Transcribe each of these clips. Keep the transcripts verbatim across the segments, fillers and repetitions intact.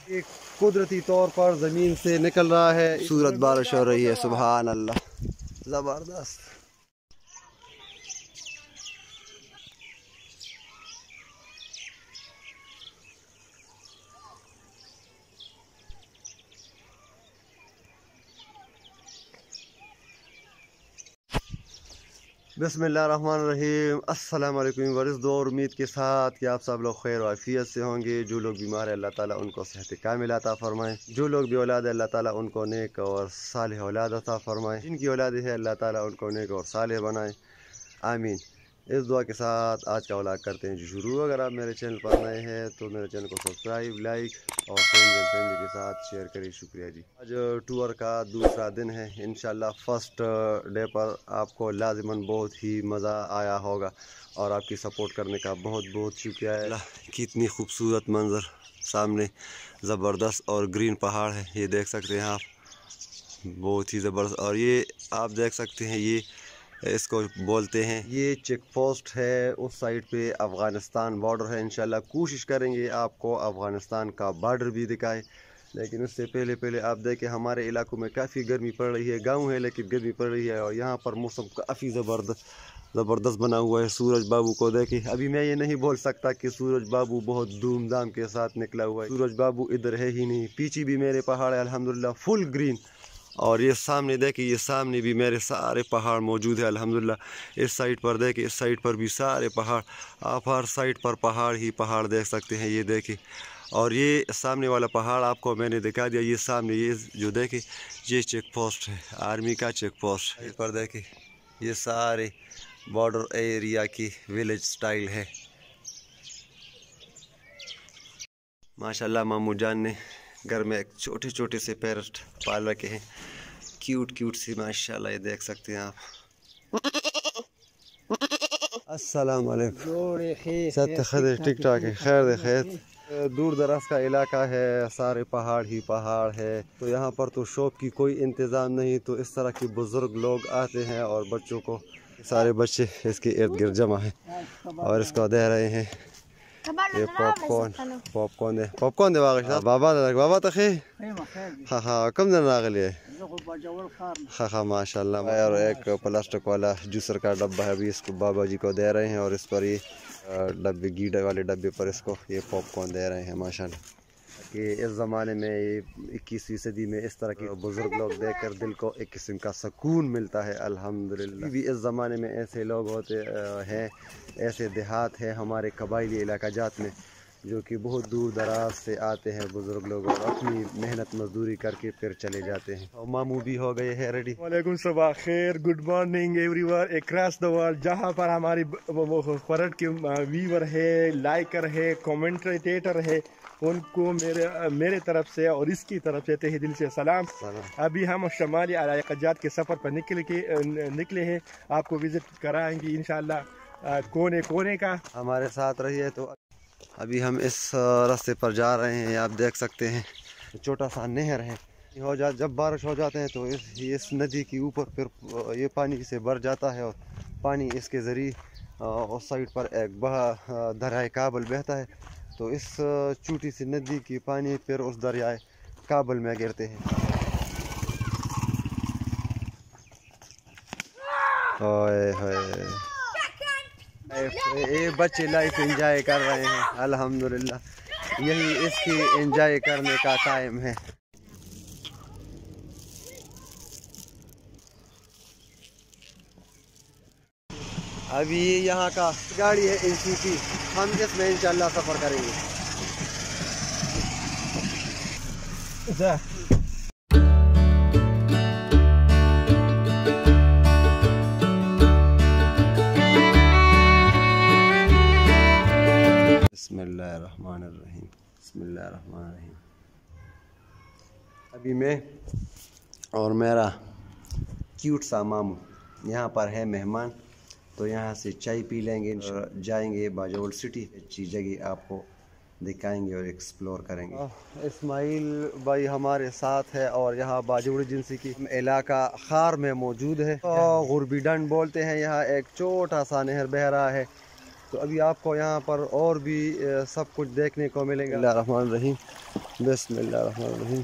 एक कुदरती तौर पर ज़मीन से निकल रहा है, सूरत बारिश हो रही है। सुभान अल्लाह, ज़बरदस्त। बिस्मिल्लाहिर्रहमानिर्रहीम। अस्सलाम वालेकुम वर्स दो और उम्मीद के साथ कि आप सब लोग खैर वाफियत से होंगे। जो लोग बीमार है अल्लाह ताला उनको सेहत कामिल अता फरमाए। जो लोग भी औलाद है अल्लाह ताला उनको नेक और सालेह औलाद अता फरमाए। जिनकी औलाद है अल्लाह ताला उनको नेक और सालेह बनाए, आमीन। इस दुआ के साथ आज का व्लॉग करते हैं जो शुरू। अगर आप मेरे चैनल पर नए हैं तो मेरे चैनल को सब्सक्राइब, लाइक और फ्रेंड्स एंड फैमिली के साथ शेयर करिए, शुक्रिया जी। आज टूर का दूसरा दिन है। इंशाल्लाह फर्स्ट डे पर आपको लाजिमन बहुत ही मज़ा आया होगा और आपकी सपोर्ट करने का बहुत बहुत शुक्रिया है। कितनी खूबसूरत मंजर सामने, ज़बरदस्त और ग्रीन पहाड़ है, ये देख सकते हैं आप, बहुत ही ज़बरदस्त। और ये आप देख सकते हैं, ये इसको बोलते हैं, ये चेक पोस्ट है। उस साइड पे अफ़गानिस्तान बॉर्डर है। इंशाल्लाह कोशिश करेंगे आपको अफ़गानिस्तान का बॉर्डर भी दिखाए, लेकिन उससे पहले पहले आप देखें हमारे इलाकों में काफ़ी गर्मी पड़ रही है। गांव है लेकिन गर्मी पड़ रही है और यहाँ पर मौसम काफ़ी ज़बरदस्त ज़बरदस्त बना हुआ है। सूरज बाबू को देखें, अभी मैं ये नहीं बोल सकता कि सूरज बाबू बहुत धूमधाम के साथ निकला हुआ है। सूरज बाबू इधर है ही नहीं। पीछे भी मेरे पहाड़ है अल्हम्दुलिल्लाह फुल ग्रीन। और ये सामने देखिए, ये सामने भी मेरे सारे पहाड़ मौजूद है अल्हम्दुलिल्लाह। इस साइड पर देखिए, इस साइड पर भी सारे पहाड़, आप हर साइड पर पहाड़ ही पहाड़ देख सकते हैं। ये देखिए, और ये सामने वाला पहाड़ आपको मैंने दिखा दिया। ये सामने ये जो देखिए, ये चेक पोस्ट है, आर्मी का चेक पोस्ट। इस पर देखिए, ये सारे बॉर्डर एरिया की विलेज स्टाइल है। माशाल्लाह मामू जान ने घर में एक छोटे छोटे से पैरट पाल रखे हैं, क्यूट क्यूट सी माशाल्लाह। ये देख सकते हैं आप। अस्सलाम वालेकुम, सत टिक टाक है, खैर दे खैर। दूर दराज का इलाका है, सारे पहाड़ ही पहाड़ है, तो यहाँ पर तो शॉप की कोई इंतज़ाम नहीं। तो इस तरह के बुज़ुर्ग लोग आते हैं और बच्चों को, सारे बच्चे इसके इर्द गिर्द जमा हैं और इसको दे रहे हैं ये पॉपकॉर्न। पॉपकॉर्न दे पॉपकॉर्न दे वागश बाबा बाबा तखे हाँ हाँ कम दिन नागले हाँ हाँ माशाल्लाह। और एक प्लास्टिक वाला जूसर का डब्बा है, अभी इसको बाबा जी को दे रहे हैं और इस पर ये डब्बे गीडे वाले डब्बे पर इसको ये पॉपकॉर्न दे रहे हैं माशाल्लाह। कि इस ज़माने में ये इक्कीसवीं सदी में इस तरह के बुज़ुर्ग लोग देखकर दिल को एक किस्म का सुकून मिलता है अल्हम्दुलिल्लाह। भी इस ज़माने में ऐसे लोग होते हैं, ऐसे देहात हैं हमारे कबायली इलाका जात में, जो कि बहुत दूर दराज से आते हैं बुज़ुर्ग लोग और अपनी मेहनत मजदूरी करके फिर चले जाते हैं। और मामू भी हो गए हैं रेडी। वालेकुम सबाह खैर, good morning everyone across the world. जहाँ पर हमारी फरट के व्यूवर है, लाइकर है, कमेंटेटर है, उनको मेरे मेरे तरफ से और इसकी तरफ से तहे दिल से सलाम। अभी हम शमाली इलाक़ात के सफ़र पर निकल के निकले हैं, आपको विज़िट कराएंगे इंशाल्लाह कोने कोने का। हमारे साथ रहिए। तो अभी हम इस रास्ते पर जा रहे हैं, आप देख सकते हैं छोटा सा नहर है। हो जा जब बारिश हो जाते हैं तो इस इस नदी के ऊपर फिर ये पानी से भर जाता है और पानी इसके ज़रिए उस साइड पर एक बहा दरियाए काबल बहता है। तो इस छोटी सी नदी की पानी फिर उस दरियाए काबल में गिरते हैं। ओए होए, ये बच्चे लाइफ एंजॉय कर रहे हैं अल्हम्दुलिल्लाह। यही इसकी एंजॉय करने का टाइम है। अभी यहाँ का गाड़ी है इंस्टीट्यूट, हम इसमें इंशाल्लाह सफ़र करेंगे। बिस्मिल्लाहिर्रहमानिर्रहीम, बिस्मिल्लाहिर्रहमानिर्रहीम। अभी मैं और मेरा क्यूट सा मामू यहाँ पर है मेहमान, तो यहाँ से चाय पी लेंगे और जाएंगे बाजोल सिटी। अच्छी जगह आपको दिखाएंगे और एक्सप्लोर करेंगे। इस्माइल भाई हमारे साथ है और यहाँ बाजोल एजेंसी की इलाका खार में मौजूद है। तो गुरबी डंड बोलते हैं, यहाँ एक छोटा सा नहर बह रहा है। तो अभी आपको यहाँ पर और भी सब कुछ देखने को मिलेगा। बिस्मिल्लाहिर्रहमानिर्रहीम, बिस्मिल्लाहिर्रहमानिर्रहीम।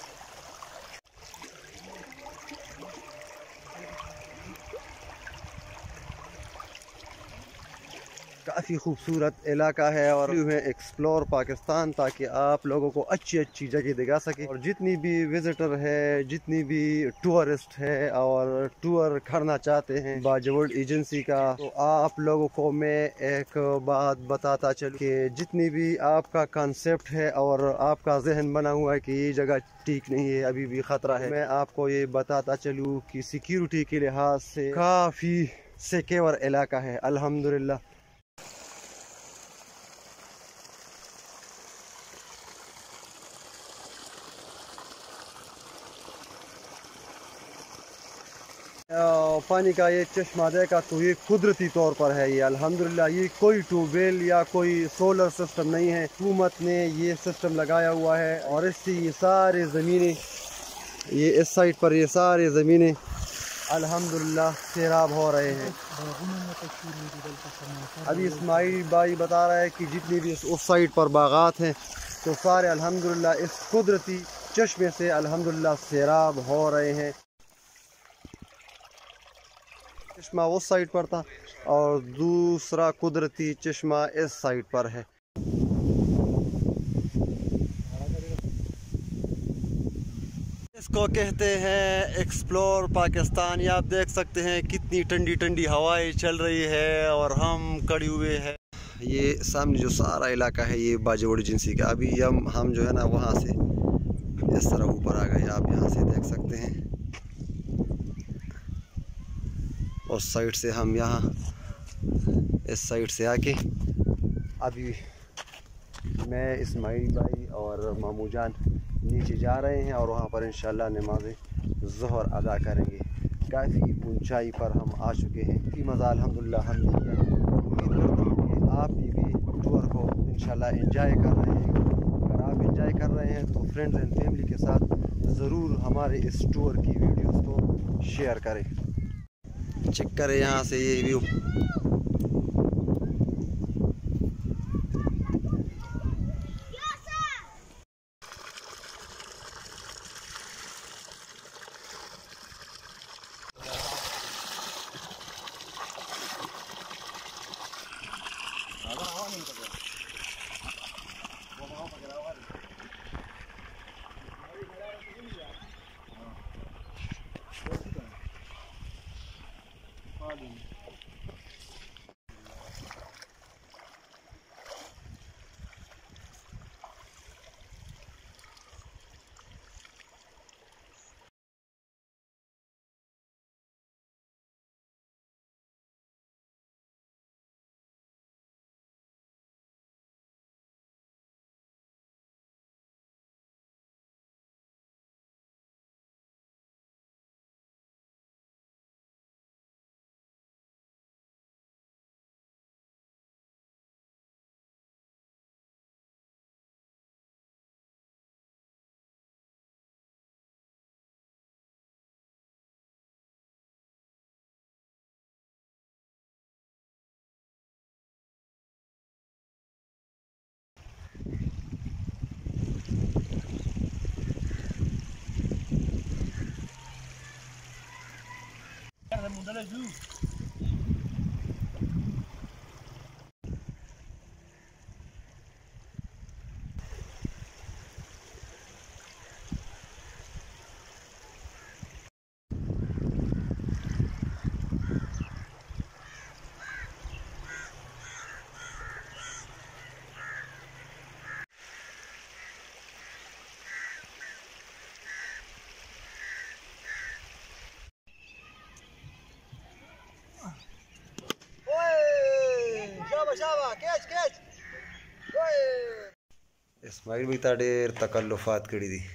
काफ़ी खूबसूरत इलाका है और एक्सप्लोर पाकिस्तान, ताकि आप लोगों को अच्छी अच्छी जगह दिखा सके। और जितनी भी विजिटर है, जितनी भी टूरिस्ट है और टूर करना चाहते हैं बॉलीवुड एजेंसी का, तो आप लोगों को मैं एक बात बताता चलूँ कि जितनी भी आपका कंसेप्ट है और आपका जहन बना हुआ है कि ये जगह ठीक नहीं है, अभी भी ख़तरा है, मैं आपको ये बताता चलूँ कि सिक्योरिटी के लिहाज से काफ़ी सिक्योर इलाका है अल्हम्दुलिल्लाह। पानी का ये चश्मा देखा तो ये कुदरती तौर पर है, ये अल्हम्दुलिल्लाह। ये कोई ट्यूबवेल या कोई सोलर सिस्टम नहीं है, हुकूमत ने ये सिस्टम लगाया हुआ है। और इससे ये सारे ज़मीनें, ये इस साइड पर ये सारे ज़मीनें अल्हम्दुलिल्लाह सैराब हो रहे हैं। अभी इस्माइल भाई बता रहा है कि जितनी भी उस साइड पर बागात हैं तो सारे अल्हम्दुलिल्लाह इस कुदरती चश्मे से अल्हम्दुलिल्लाह सैराब हो रहे हैं। चश्मा उस साइड पर था और दूसरा कुदरती चश्मा इस साइड पर है। इसको कहते हैं एक्सप्लोर पाकिस्तान। ये आप देख सकते हैं कितनी ठंडी ठंडी हवाएं चल रही है और हम खड़े हुए हैं। ये सामने जो सारा इलाका है ये बॉलीवुड एजेंसी का। अभी हम हम जो है ना वहाँ से इस तरह ऊपर आ गए, आप यहाँ से देख सकते हैं। उस साइड से हम यहाँ इस साइड से आके अभी मैं इस्माइल भाई और मामू जान नीचे जा रहे हैं और वहाँ पर इंशाल्लाह नमाज ज़ोहर अदा करेंगे। काफ़ी ऊंचाई पर हम आ चुके हैं, कि मज़ा अल्हम्दुलिल्लाह हमने किया। उम्मीद करता हूँ कि आप भी टूर को इंशाल्लाह एंजॉय कर रहे हैं। अगर आप एंजॉय कर रहे हैं तो फ्रेंड्स एंड फैमिली के साथ ज़रूर हमारे इस टूर की वीडियोज़ को शेयर करें। चेक करें यहाँ से ये व्यू। इस्माइल भी था ढेर तकल्लुफ़ात करी थी।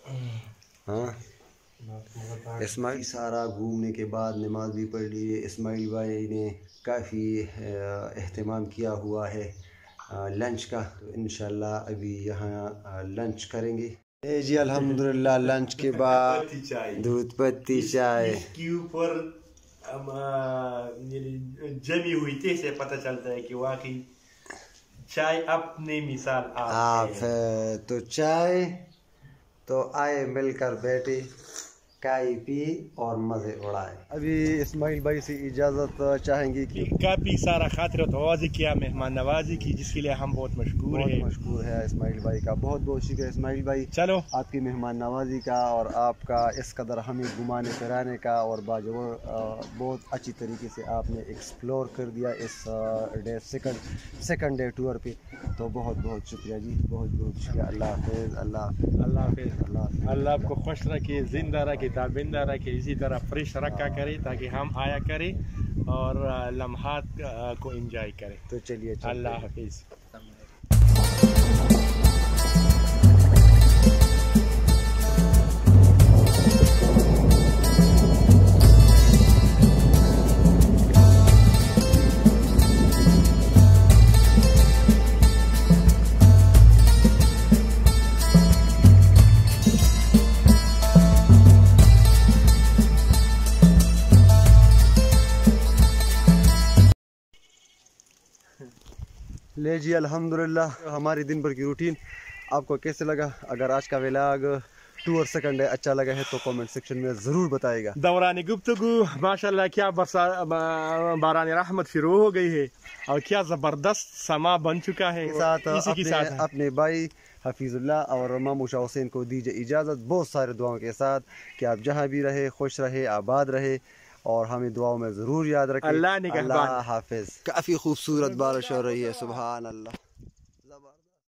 हाँ, इस्माइल सारा घूमने के बाद नमाज भी पढ़ ली है। इस्माइल भाई ने काफ़ी एहतमाम किया हुआ है लंच का, तो इंशाल्लाह अभी यहाँ लंच करेंगे। ए जी अल्हम्दुलिल्लाह लंच के बाद दूध पत्ती चाय इसके ऊपर जमी हुई थे से पता चलता है कि वाकई चाय अपनी मिसाल आप, आप है। तो चाय तो आए मिलकर बैठे, चाय पी और मजे उड़ाए। अभी इस्माइल भाई से इजाजत चाहेंगे कि काफी सारा खातिर तवाज़ी किया, मेहमान नवाजी की, जिसके लिए हम बहुत मशहूर बहुत हैं। मशहूर है इस्माइल भाई का, बहुत बहुत शुक्रिया इस्माइल भाई। चलो आपकी मेहमान नवाजी का और आपका इस कदर हमें घुमाने फिराने का, और बाजो बहुत अच्छी तरीके से आपने एक्सप्लोर कर दिया इस day second second day tour पे। तो बहुत बहुत शुक्रिया जी, बहुत बहुत शुक्रिया। अल्लाह हाफिज़। अल्लाह अल्लाह हाफिज़। अल्लाह अल्लाह आपको खुश रखे, जिंदा रखे, ताबिंदा रखे, इसी तरह फ्रेश रखा करे ताकि हम आया करें और लम्हात को एंजॉय करें। तो चलिए अल्लाह हाफिज़। ले जी अल्हम्दुलिल्लाह हमारी दिन भर की रूटीन आपको कैसे लगा? अगर आज का व्लॉग टूर सेकंड डे अच्छा लगा है तो कमेंट सेक्शन में ज़रूर बताइएगा। दौरान गुफ्तगू माशाल्लाह क्या बरसा बारान रहमत शुरू हो गई है और क्या ज़बरदस्त समा बन चुका है। साथ इसी के अपने, साथ अपने भाई हफीज़ुल्लाह और मामूशा हुसैन को दीजिए इजाज़त, बहुत सारे दुआओं के साथ कि आप जहाँ भी रहे खुश रहे, आबाद रहे और हमें दुआओं में ज़रूर याद रखें। अल्लाह निगहबान। अल्लाह हाफिज़। काफ़ी खूबसूरत बारिश हो रही है, सुभान अल्लाह।